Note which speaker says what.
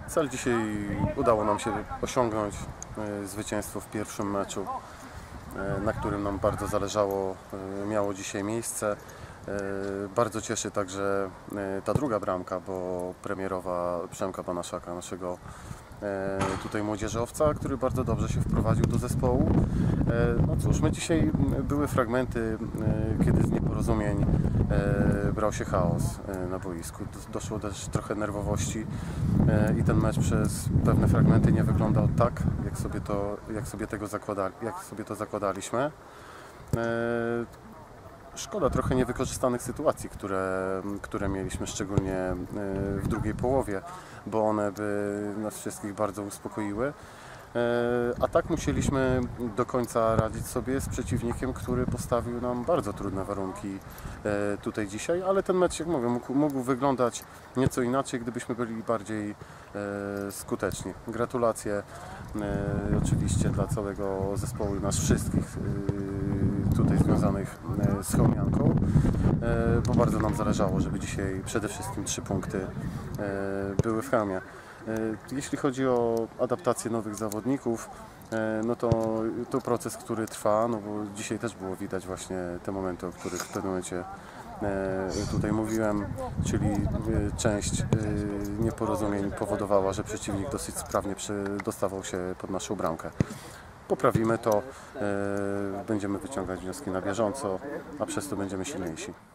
Speaker 1: Cel dzisiaj udało nam się osiągnąć, zwycięstwo w pierwszym meczu, na którym nam bardzo zależało, miało dzisiaj miejsce. Bardzo cieszy także ta druga bramka, bo premierowa Przemka Banaszaka, naszego tutaj młodzieżowca, który bardzo dobrze się wprowadził do zespołu. No cóż, dzisiaj były fragmenty, kiedy z nieporozumień brał się chaos na boisku. Doszło też trochę nerwowości i ten mecz przez pewne fragmenty nie wyglądał tak, jak sobie to zakładaliśmy. Szkoda trochę niewykorzystanych sytuacji, które mieliśmy, szczególnie w drugiej połowie, bo one by nas wszystkich bardzo uspokoiły. A tak musieliśmy do końca radzić sobie z przeciwnikiem, który postawił nam bardzo trudne warunki tutaj dzisiaj, ale ten mecz, jak mówię, mógł wyglądać nieco inaczej, gdybyśmy byli bardziej skuteczni. Gratulacje oczywiście dla całego zespołu i nas wszystkich tutaj związanych z Chełmianką, bo bardzo nam zależało, żeby dzisiaj przede wszystkim 3 punkty były w Chełmie. Jeśli chodzi o adaptację nowych zawodników, no to proces, który trwa, no bo dzisiaj też było widać właśnie te momenty, o których w pewnym momencie tutaj mówiłem, czyli część nieporozumień powodowała, że przeciwnik dosyć sprawnie dostawał się pod naszą bramkę. Poprawimy to, będziemy wyciągać wnioski na bieżąco, a przez to będziemy silniejsi.